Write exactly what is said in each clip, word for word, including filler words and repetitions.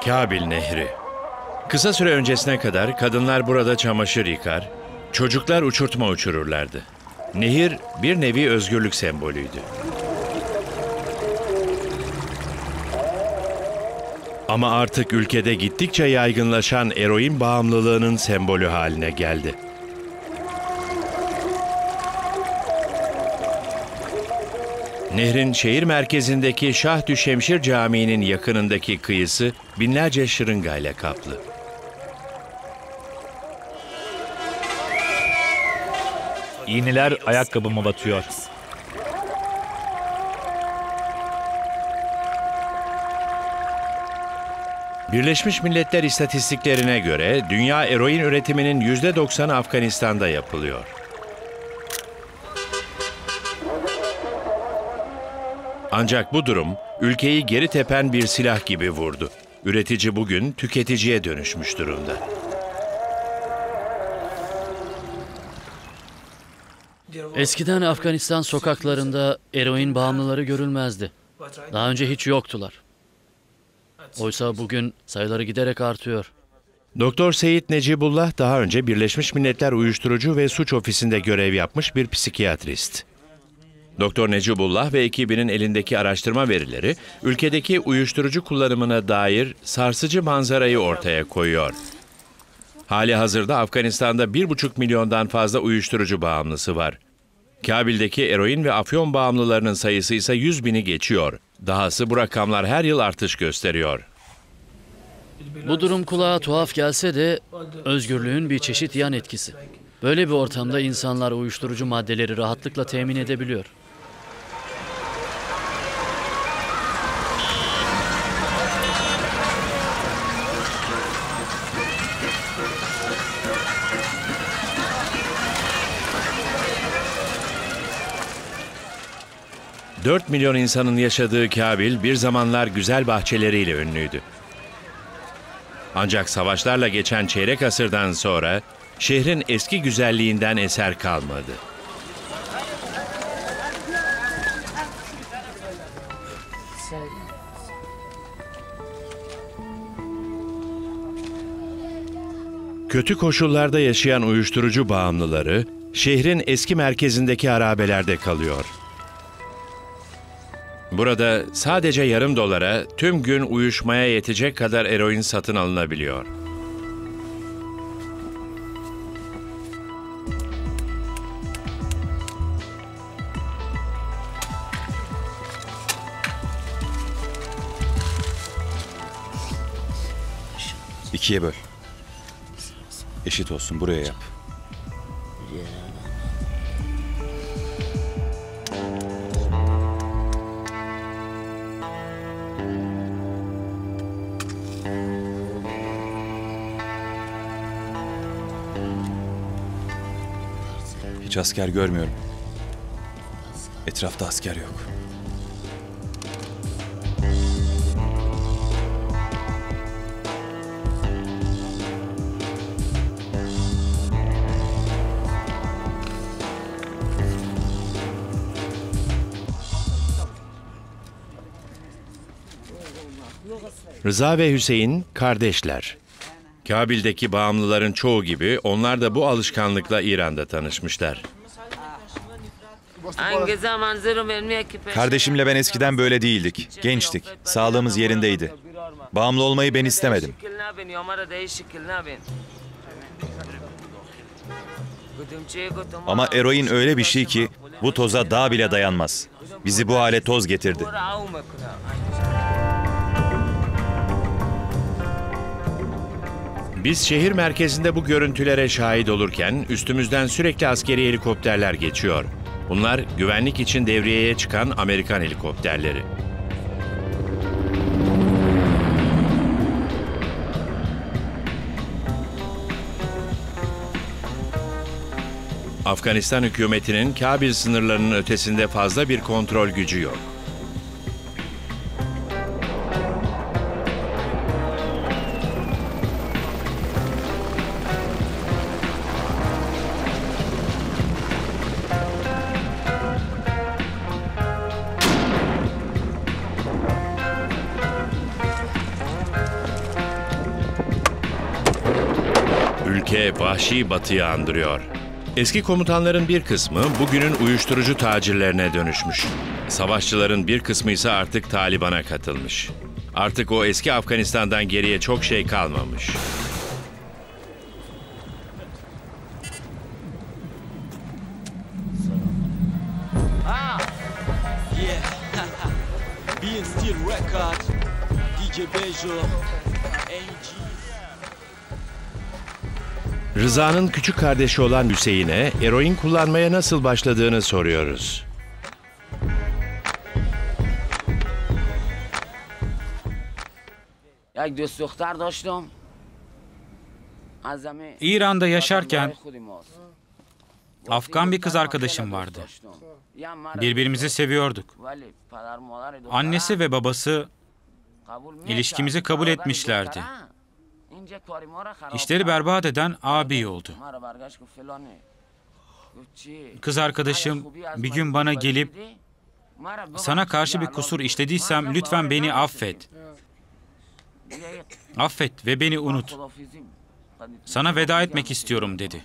Kabil Nehri. Kısa süre öncesine kadar kadınlar burada çamaşır yıkar, çocuklar uçurtma uçururlardı. Nehir bir nevi özgürlük sembolüydü. Ama artık ülkede gittikçe yaygınlaşan eroin bağımlılığının sembolü haline geldi. Nehrin şehir merkezindeki Şahdüşşemşir Camii'nin yakınındaki kıyısı binlerce şırıngayla kaplı. İğneler ayakkabıma batıyor. Birleşmiş Milletler istatistiklerine göre dünya eroin üretiminin yüzde doksanı Afganistan'da yapılıyor. Ancak bu durum ülkeyi geri tepen bir silah gibi vurdu. Üretici bugün tüketiciye dönüşmüş durumda. Eskiden Afganistan sokaklarında eroin bağımlıları görülmezdi. Daha önce hiç yoktular. Oysa bugün sayıları giderek artıyor. Doktor Seyit Necibullah daha önce Birleşmiş Milletler Uyuşturucu ve Suç Ofisi'nde görev yapmış bir psikiyatrist. Doktor Necibullah ve ekibinin elindeki araştırma verileri, ülkedeki uyuşturucu kullanımına dair sarsıcı manzarayı ortaya koyuyor. Hali hazırda Afganistan'da bir buçuk milyondan fazla uyuşturucu bağımlısı var. Kabil'deki eroin ve afyon bağımlılarının sayısı ise yüz bini geçiyor. Dahası bu rakamlar her yıl artış gösteriyor. Bu durum kulağa tuhaf gelse de özgürlüğün bir çeşit yan etkisi. Böyle bir ortamda insanlar uyuşturucu maddeleri rahatlıkla temin edebiliyor. dört milyon insanın yaşadığı Kabil bir zamanlar güzel bahçeleriyle ünlüydü. Ancak savaşlarla geçen çeyrek asırdan sonra şehrin eski güzelliğinden eser kalmadı. Kötü koşullarda yaşayan uyuşturucu bağımlıları şehrin eski merkezindeki harabelerde kalıyor. Burada sadece yarım dolara tüm gün uyuşmaya yetecek kadar eroin satın alınabiliyor. İkiye böl. Eşit olsun, buraya yap. Hiç asker görmüyorum. Etrafta asker yok. Rıza ve Hüseyin kardeşler. Kabil'deki bağımlıların çoğu gibi onlar da bu alışkanlıkla İran'da tanışmışlar. Kardeşimle ben eskiden böyle değildik. Gençtik. Sağlığımız yerindeydi. Bağımlı olmayı ben istemedim. Ama eroin öyle bir şey ki bu toza dağ bile dayanmaz. Bizi bu hale toz getirdi. Biz şehir merkezinde bu görüntülere şahit olurken üstümüzden sürekli askeri helikopterler geçiyor. Bunlar güvenlik için devriyeye çıkan Amerikan helikopterleri. Afganistan hükümetinin Kabil sınırlarının ötesinde fazla bir kontrol gücü yok. ülke vahşi batıyı andırıyor. Eski komutanların bir kısmı bugünün uyuşturucu tacirlerine dönüşmüş. Savaşçıların bir kısmı ise artık Taliban'a katılmış. Artık o eski Afganistan'dan geriye çok şey kalmamış. Being Steel Record, D J Bejo, A G. Rıza'nın küçük kardeşi olan Hüseyin'e eroin kullanmaya nasıl başladığını soruyoruz. یک دوست دختر داشتم از همه İran'da yaşarken خودی ماست. Afgan bir kız arkadaşım vardı. Birbirimizi seviyorduk. ولی پدر مادر دخترم Annesi ve babası قبول می‌کرد. ilişkimizi kabul ولی etmişlerdi. دخترم اینجا کاری ما را خراب İşleri کرد. berbat eden abi oldu. ما را برگشت گفت فلانی. گفت چی؟ Kız arkadaşım خوبی از bir من gün bana خوبی gelip دیدی؟ ما را ببخش. sana karşı bir یا kusur الله. işlediysem ما را lütfen باور beni نمی‌شدیم. affet. دیگه Affet ve beni unut. خداحافظی. Sana veda etmek istiyorum dedi.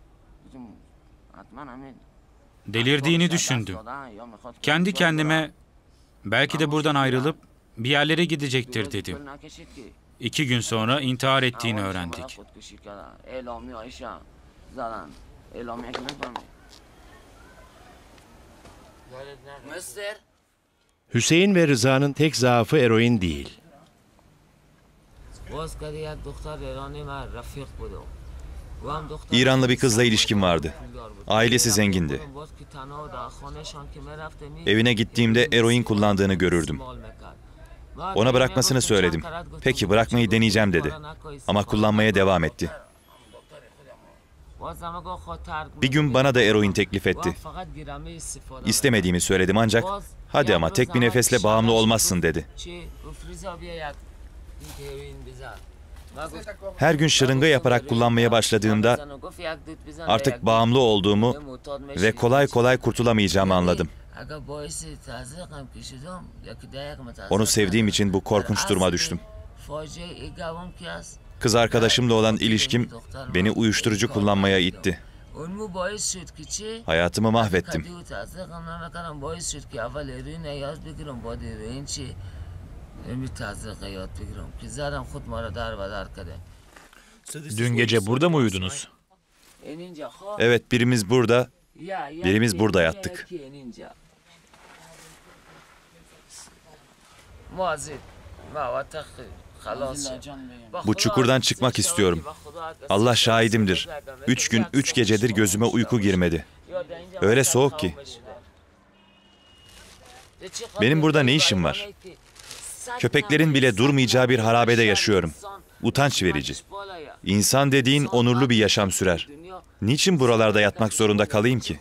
حتما همین. Delirdiğini düşündüm. Kendi kendime belki de buradan ayrılıp bir yerlere gidecektir dedim. İki gün sonra intihar ettiğini öğrendik. Hüseyin ve Rıza'nın tek zaafı eroin değil. İranlı bir kızla ilişkim vardı. Ailesi zengindi. Evine gittiğimde eroin kullandığını görürdüm. Ona bırakmasını söyledim. Peki bırakmayı deneyeceğim dedi. Ama kullanmaya devam etti. Bir gün bana da eroin teklif etti. İstemediğimi söyledim ancak hadi ama tek bir nefesle bağımlı olmazsın dedi. Her gün şırınga yaparak kullanmaya başladığımda artık bağımlı olduğumu ve kolay kolay kurtulamayacağımı anladım. Onu sevdiğim için bu korkunç duruma düştüm. Kız arkadaşımla olan ilişkim beni uyuşturucu kullanmaya itti. Hayatımı mahvettim. Dün gece burada mı uyudunuz? Evet, birimiz burada, birimiz burada yattık. Bu çukurdan çıkmak istiyorum. Allah şahidimdir. Üç gün, üç gecedir gözüme uyku girmedi. Öyle soğuk ki. Benim burada ne işim var? Köpeklerin bile durmayacağı bir harabede yaşıyorum. Utanç verici. İnsan dediğin onurlu bir yaşam sürer. Niçin buralarda yatmak zorunda kalayım ki?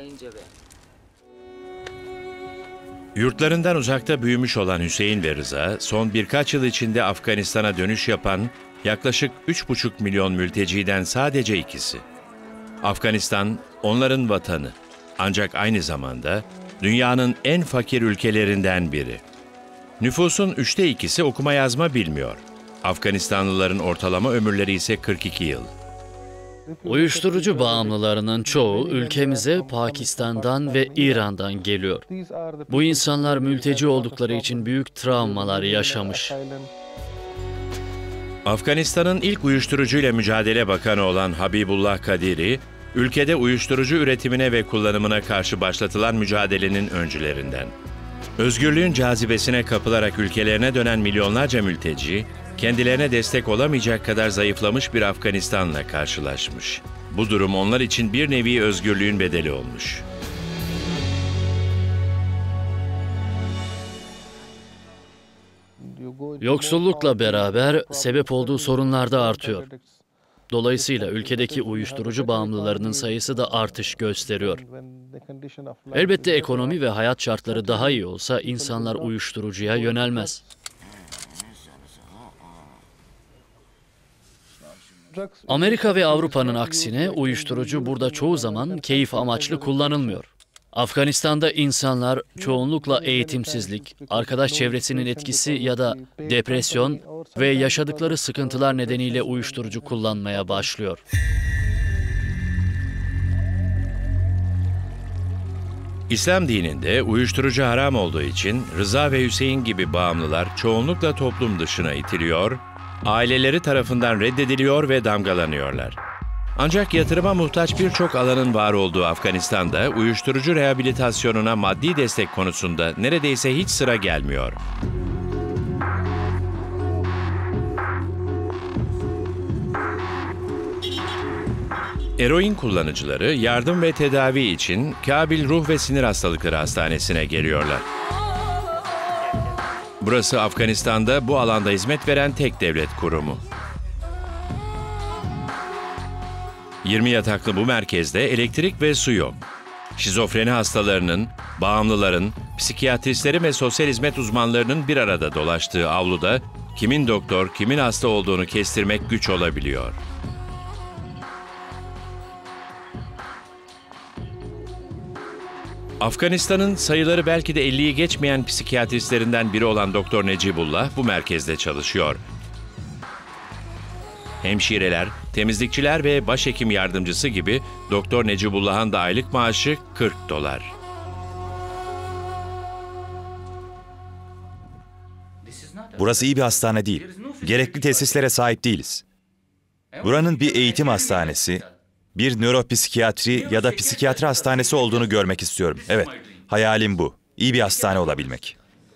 Yurtlarından uzakta büyümüş olan Hüseyin ve Rıza, son birkaç yıl içinde Afganistan'a dönüş yapan yaklaşık üç buçuk milyon mülteciden sadece ikisi. Afganistan onların vatanı. Ancak aynı zamanda dünyanın en fakir ülkelerinden biri. Nüfusun üçte ikisi okuma yazma bilmiyor. Afganistanlıların ortalama ömürleri ise kırk iki yıl. Uyuşturucu bağımlılarının çoğu ülkemize Pakistan'dan ve İran'dan geliyor. Bu insanlar mülteci oldukları için büyük travmalar yaşamış. Afganistan'ın ilk uyuşturucuyla mücadele bakanı olan Habibullah Kadiri, ülkede uyuşturucu üretimine ve kullanımına karşı başlatılan mücadelenin öncülerinden. Özgürlüğün cazibesine kapılarak ülkelerine dönen milyonlarca mülteci, kendilerine destek olamayacak kadar zayıflamış bir Afganistan'la karşılaşmış. Bu durum onlar için bir nevi özgürlüğün bedeli olmuş. Yoksullukla beraber sebep olduğu sorunlar da artıyor. Dolayısıyla ülkedeki uyuşturucu bağımlılarının sayısı da artış gösteriyor. Elbette ekonomi ve hayat şartları daha iyi olsa insanlar uyuşturucuya yönelmez. Amerika ve Avrupa'nın aksine uyuşturucu burada çoğu zaman keyif amaçlı kullanılmıyor. Afganistan'da insanlar çoğunlukla eğitimsizlik, arkadaş çevresinin etkisi ya da depresyon ve yaşadıkları sıkıntılar nedeniyle uyuşturucu kullanmaya başlıyor. İslam dininde uyuşturucu haram olduğu için Rıza ve Hüseyin gibi bağımlılar çoğunlukla toplum dışına itiliyor, aileleri tarafından reddediliyor ve damgalanıyorlar. Ancak yatırıma muhtaç birçok alanın var olduğu Afganistan'da uyuşturucu rehabilitasyonuna maddi destek konusunda neredeyse hiç sıra gelmiyor. Eroin kullanıcıları yardım ve tedavi için Kabil Ruh ve Sinir Hastalıkları Hastanesi'ne geliyorlar. Burası Afganistan'da bu alanda hizmet veren tek devlet kurumu. yirmi yataklı bu merkezde elektrik ve su yok. Şizofreni hastalarının, bağımlıların, psikiyatristlerin ve sosyal hizmet uzmanlarının bir arada dolaştığı avluda kimin doktor, kimin hasta olduğunu kestirmek güç olabiliyor. Afganistan'ın sayıları belki de elliyi geçmeyen psikiyatristlerinden biri olan Doktor Necibullah bu merkezde çalışıyor. Hemşireler, temizlikçiler ve başhekim yardımcısı gibi Doktor Necibullah'ın da aylık maaşı kırk dolar. Burası iyi bir hastane değil. Gerekli tesislere sahip değiliz. Buranın bir eğitim hastanesi, bir nöropsikiyatri ya da psikiyatri hastanesi olduğunu görmek istiyorum. Evet, hayalim bu. İyi bir hastane olabilmek.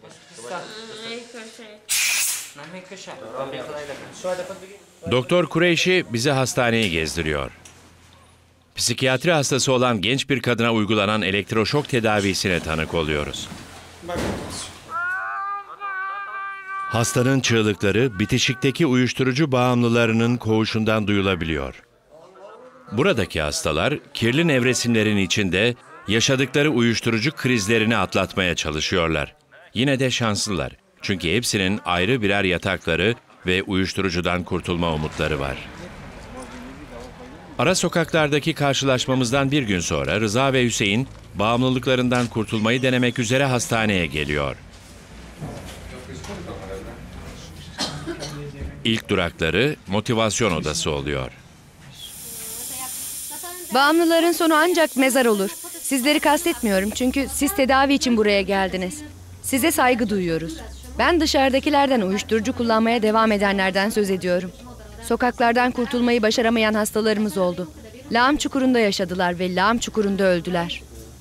Doktor Kureyşi bize hastaneyi gezdiriyor. Psikiyatri hastası olan genç bir kadına uygulanan elektroşok tedavisine tanık oluyoruz. Hastanın çığlıkları bitişikteki uyuşturucu bağımlılarının koğuşundan duyulabiliyor. Buradaki hastalar kirli nevresimlerin içinde yaşadıkları uyuşturucu krizlerini atlatmaya çalışıyorlar. Yine de şanslılar. Çünkü hepsinin ayrı birer yatakları ve uyuşturucudan kurtulma umutları var. Ara sokaklardaki karşılaşmamızdan bir gün sonra Rıza ve Hüseyin bağımlılıklarından kurtulmayı denemek üzere hastaneye geliyor. İlk durakları motivasyon odası oluyor. Bağımlıların sonu ancak mezar olur. Sizleri kastetmiyorum çünkü siz tedavi için buraya geldiniz. Size saygı duyuyoruz. Ben dışarıdakilerden, uyuşturucu kullanmaya devam edenlerden söz ediyorum. Sokaklardan kurtulmayı başaramayan hastalarımız oldu. Lağım çukurunda yaşadılar ve lağım çukurunda öldüler.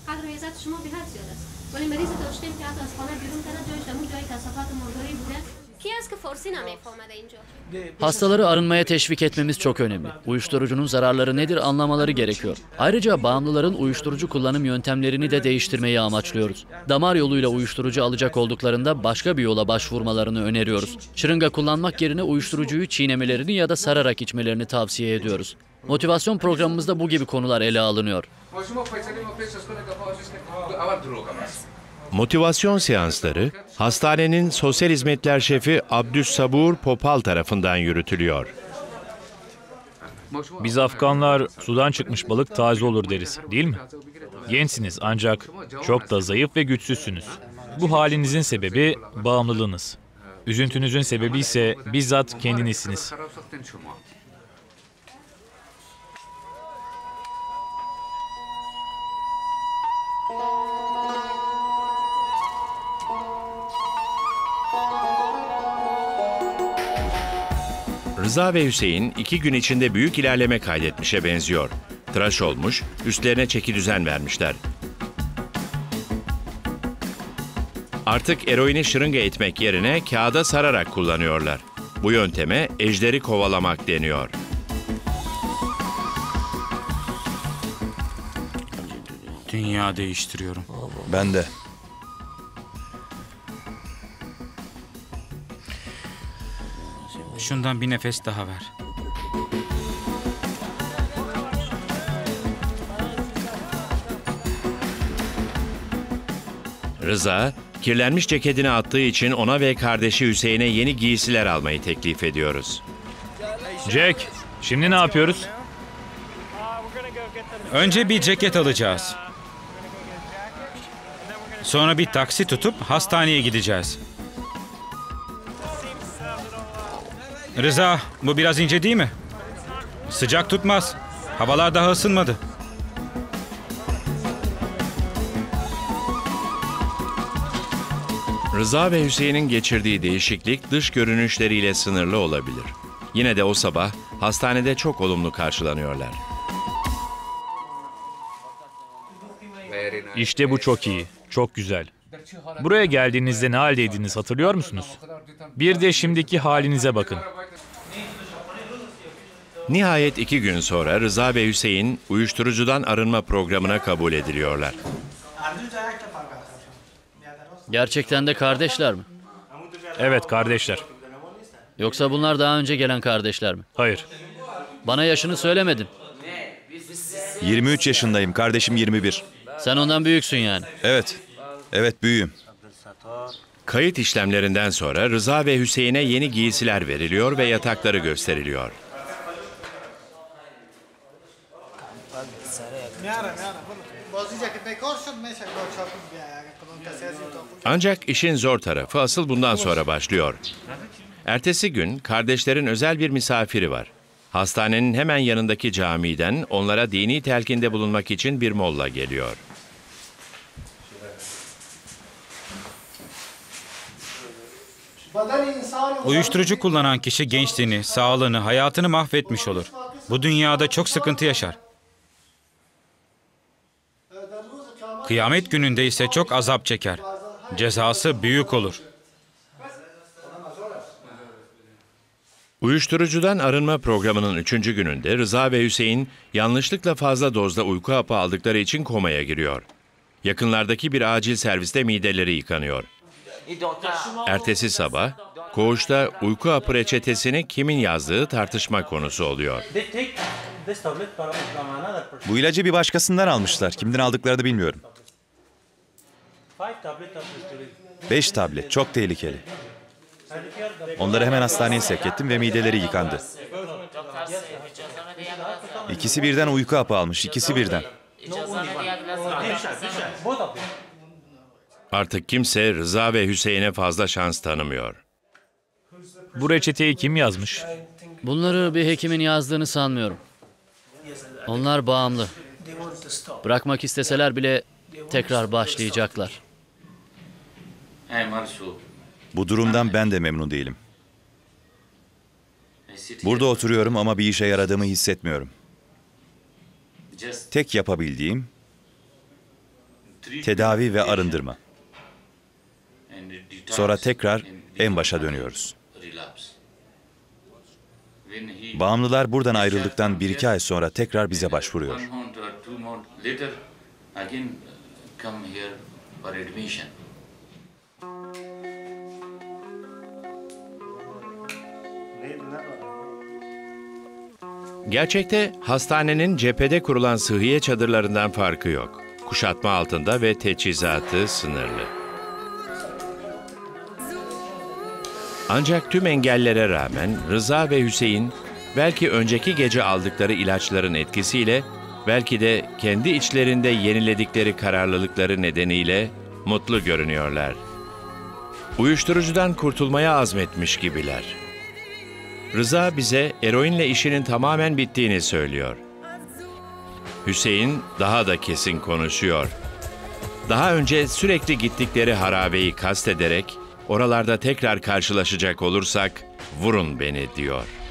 Hastaları arınmaya teşvik etmemiz çok önemli. Uyuşturucunun zararları nedir anlamaları gerekiyor. Ayrıca bağımlıların uyuşturucu kullanım yöntemlerini de değiştirmeyi amaçlıyoruz. Damar yoluyla uyuşturucu alacak olduklarında başka bir yola başvurmalarını öneriyoruz. Şırınga kullanmak yerine uyuşturucuyu çiğnemelerini ya da sararak içmelerini tavsiye ediyoruz. Motivasyon programımızda bu gibi konular ele alınıyor. Motivasyon seansları hastanenin sosyal hizmetler şefi Abdüssabur Popal tarafından yürütülüyor. Biz Afganlar sudan çıkmış balık taze olur deriz, değil mi? Gençsiniz ancak çok da zayıf ve güçsüzsünüz. Bu halinizin sebebi bağımlılığınız. Üzüntünüzün sebebi ise bizzat kendinizsiniz. Rıza ve Hüseyin iki gün içinde büyük ilerleme kaydetmişe benziyor. Tıraş olmuş, üstlerine çekidüzen vermişler. Artık eroini şırınga etmek yerine kağıda sararak kullanıyorlar. Bu yönteme ejderi kovalamak deniyor. Dünya değiştiriyorum. Ben de. Şundan bir nefes daha ver. Rıza, kirlenmiş ceketini attığı için ona ve kardeşi Hüseyin'e yeni giysiler almayı teklif ediyoruz. Jack, şimdi ne yapıyoruz? Önce bir ceket alacağız. Sonra bir taksi tutup hastaneye gideceğiz. Rıza, bu biraz ince değil mi? Sıcak tutmaz. Havalar daha ısınmadı. Rıza ve Hüseyin'in geçirdiği değişiklik dış görünüşleriyle sınırlı olabilir. Yine de o sabah hastanede çok olumlu karşılanıyorlar. İşte bu çok iyi, çok güzel. Buraya geldiğinizde ne haldeydiniz hatırlıyor musunuz? Bir de şimdiki halinize bakın. Nihayet iki gün sonra Rıza ve Hüseyin uyuşturucudan arınma programına kabul ediliyorlar. Gerçekten de kardeşler mi? Evet kardeşler. Yoksa bunlar daha önce gelen kardeşler mi? Hayır. Bana yaşını söylemedin. yirmi üç yaşındayım, kardeşim yirmi bir. Sen ondan büyüksün yani. Evet, evet büyüğüm. Kayıt işlemlerinden sonra Rıza ve Hüseyin'e yeni giysiler veriliyor ve yatakları gösteriliyor. Ancak işin zor tarafı asıl bundan sonra başlıyor. Ertesi gün kardeşlerin özel bir misafiri var. Hastanenin hemen yanındaki camiden onlara dini telkinde bulunmak için bir molla geliyor. Uyuşturucu kullanan kişi gençliğini, sağlığını, hayatını mahvetmiş olur. Bu dünyada çok sıkıntı yaşar. Kıyamet gününde ise çok azap çeker. Cezası büyük olur. Uyuşturucudan arınma programının üçüncü gününde Rıza ve Hüseyin yanlışlıkla fazla dozda uyku hapı aldıkları için komaya giriyor. Yakınlardaki bir acil serviste mideleri yıkanıyor. Ertesi sabah koğuşta uyku hapı reçetesini kimin yazdığı tartışma konusu oluyor. Bu ilacı bir başkasından almışlar. Kimden aldıklarını bilmiyorum. Beş tablet, çok tehlikeli. Onları hemen hastaneye sevk ettim ve mideleri yıkandı. İkisi birden uyku hapı almış, ikisi birden. Artık kimse Rıza ve Hüseyin'e fazla şans tanımıyor. Bu reçeteyi kim yazmış? Bunları bir hekimin yazdığını sanmıyorum. Onlar bağımlı. Bırakmak isteseler bile tekrar başlayacaklar. Bu durumdan ben de memnun değilim. Burada oturuyorum ama bir işe yaradığımı hissetmiyorum. Tek yapabildiğim tedavi ve arındırma. Sonra tekrar en başa dönüyoruz. Bağımlılar buradan ayrıldıktan bir iki ay sonra tekrar bize başvuruyor. Gerçekte hastanenin cephede kurulan sıhhiye çadırlarından farkı yok. Kuşatma altında ve teçhizatı sınırlı. Ancak tüm engellere rağmen Rıza ve Hüseyin belki önceki gece aldıkları ilaçların etkisiyle, belki de kendi içlerinde yeniledikleri kararlılıkları nedeniyle mutlu görünüyorlar. Uyuşturucudan kurtulmaya azmetmiş gibiler. Rıza bize eroinle işinin tamamen bittiğini söylüyor. Hüseyin daha da kesin konuşuyor. Daha önce sürekli gittikleri harabeyi kastederek, oralarda tekrar karşılaşacak olursak vurun beni diyor.